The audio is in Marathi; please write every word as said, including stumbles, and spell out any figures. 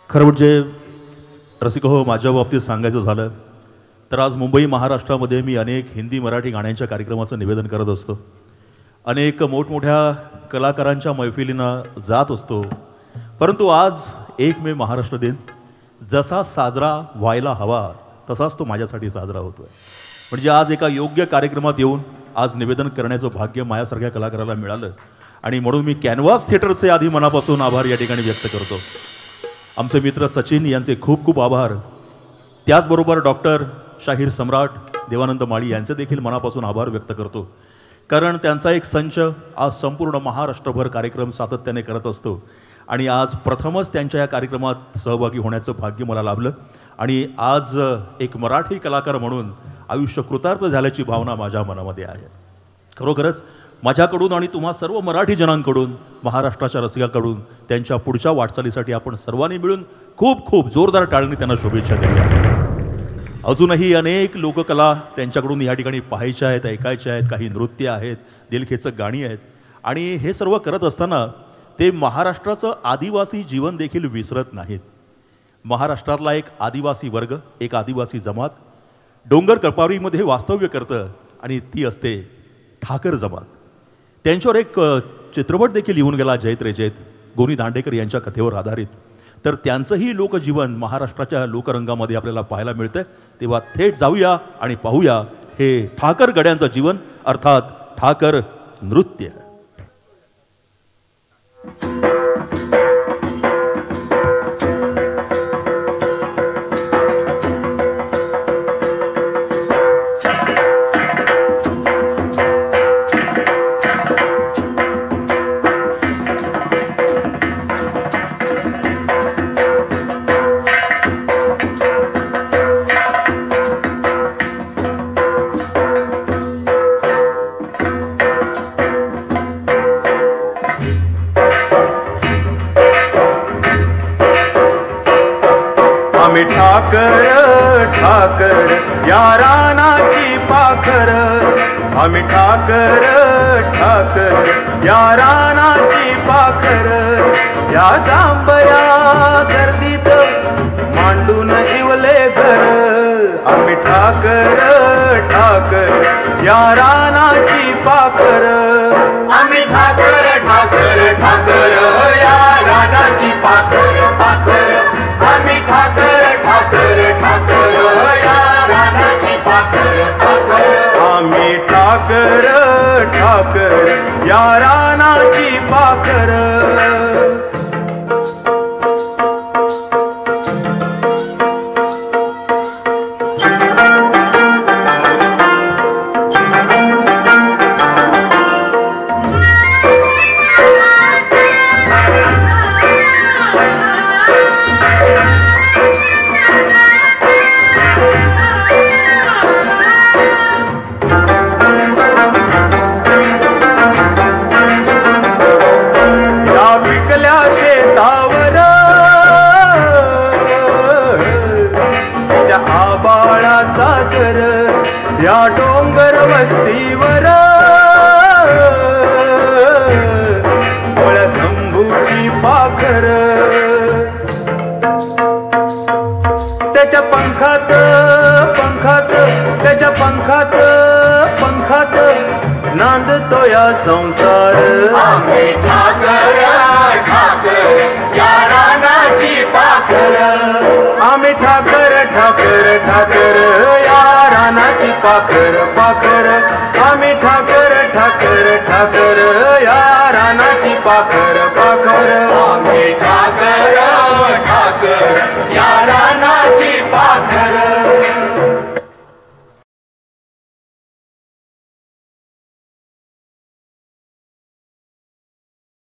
खरं म्हणजे रसिक हो, माझ्या बाबतीत सांगायचं झालं तर आज मुंबई महाराष्ट्रामध्ये मी अनेक हिंदी मराठी गाण्यांच्या कार्यक्रमाचं निवेदन करत असतो. अनेक मोठमोठ्या कलाकारांच्या मैफिलींना जात असतो. परंतु आज एक मे महाराष्ट्र दिन जसा साजरा व्हायला हवा तसाच तो माझ्यासाठी साजरा होतो आहे. म्हणजे आज एका योग्य कार्यक्रमात येऊन आज निवेदन करण्याचं भाग्य माझ्यासारख्या कलाकाराला मिळालं आणि म्हणून मी कॅनव्हास थिएटरचे आधी मनापासून आभार या ठिकाणी व्यक्त करतो. आमचे मित्र सचिन यांचे खूप खूप आभार. त्याचबरोबर डॉक्टर शाहीर सम्राट देवानंद माळी यांचे देखील मनापासून आभार व्यक्त करतो. कारण त्यांचा एक संच आज संपूर्ण महाराष्ट्रभर कार्यक्रम सातत्याने करत असतो आणि आज प्रथमच त्यांच्या या कार्यक्रमात सहभागी होण्याचं भाग्य मला लाभलं आणि आज एक मराठी कलाकार म्हणून आयुष्य कृतार्थ झाल्याची भावना माझ्या मनामध्ये आहे. खरोखरच माझ्याकडून आणि तुम्हा सर्व मराठी जनांकडून, महाराष्ट्राच्या रसिकाकडून त्यांच्या पुढच्या वाटचालीसाठी आपण सर्वांनी मिळून खूप खूप जोरदार टाळणी त्यांना शुभेच्छा द्या. अजूनही अनेक लोककला त्यांच्याकडून या ठिकाणी पाहायच्या आहेत, ऐकायच्या आहेत. काही नृत्य आहेत, दिलखेचक गाणी आहेत आणि हे सर्व करत असताना ते महाराष्ट्राचं आदिवासी जीवन देखील विसरत नाहीत. महाराष्ट्रातला एक आदिवासी वर्ग, एक आदिवासी जमात डोंगर कपारीमध्ये वास्तव्य करतं आणि ती असते ठाकर जमात. त्यांच्यावर एक चित्रपट देखील येऊन गेला, जैत रे जैत, गोनी दांडेकर यांच्या कथेवर आधारित. तर त्यांचंही लोकजीवन महाराष्ट्राच्या लोकरंगामध्ये आपल्याला पाहायला मिळतं. तेव्हा थेट जाऊया आणि पाहूया हे ठाकर गड्यांचं जीवन, अर्थात ठाकर नृत्य. ठाकर ठाकर या रानाची पाखर, आम्ही ठाकर ठाकर या रानाची पाखर, या जांभया गर्दीत मांडून इवले घर, आम्ही ठाकर ठाकर या रानाची पाखर, आम्ही ठाकर ठाकर ठाकर या रानाची पाखर पाखर, आम्ही ठाकर ठाकर ठाकर या रानाची पाखर पाखर, आम्ही ठाकर ठाकर या रानाची पाखर. या डोंगर वस्तीवर ओळ शंभूची पाखर, त्याच्या पंखात पंखात त्याच्या पंखात पंखात नांदतो या संसार, आम्ही ठाकर ठाकर या रानाची पाखर, आम्ही ठाकर ठाकर ठाकर या रानाची पाखर पाखर, आम्ही ठाकर ठाकर ठाकर या रानाची पाखर पाखर.